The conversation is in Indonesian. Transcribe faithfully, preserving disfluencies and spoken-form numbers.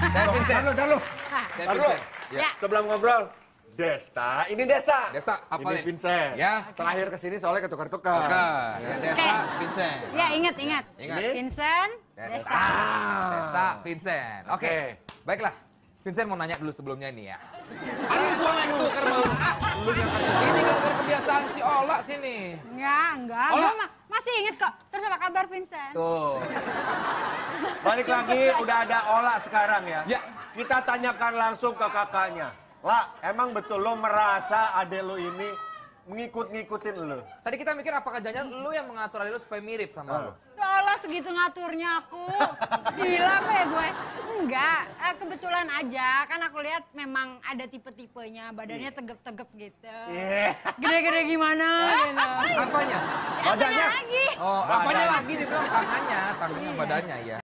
Dan Vincent. Taruh, taruh. Dan Taruh. Vincent. Ya. Sebelum ngobrol, Desta, ini Desta. Desta, apa Ini nih? Vincent. Ya. Terakhir kesini soalnya ketukar-tukar. Oke. Ya, Desta, Oke. Vincent. Ya, ingat, ingat. Ingat. Ini? Vincent, Desta. Desta. Ah. Desta, Vincent. Oke. Oke. Baiklah. Vincent mau nanya dulu sebelumnya nih ya. Aduh, gua main tuker lu. Lu yang ini gara-gara kebiasaan si Ola sini. Enggak, enggak. Oh, Gua lah. ma- masih inget kok. Terus apa kabar Vincent? Tuh. Balik lagi, udah ada Ola sekarang ya. Ya. Kita tanyakan langsung ke kakaknya. La, emang betul lo merasa adek lo ini mengikut-ngikutin lo? Tadi kita mikir apakah jangan lu yang mengatur adek lu supaya mirip sama lu. Ya Allah, segitu ngaturnya aku. Gila apa ya gue? Enggak, eh, kebetulan aja. Kan aku lihat memang ada tipe-tipenya. Badannya tegep-tegep gitu. Iya. Gede-gede gimana gitu. Apanya? Ya, apanya Badannya? lagi? Oh, Badannya. apanya lagi dibilang tangannya, tangannya Iya. badannya ya.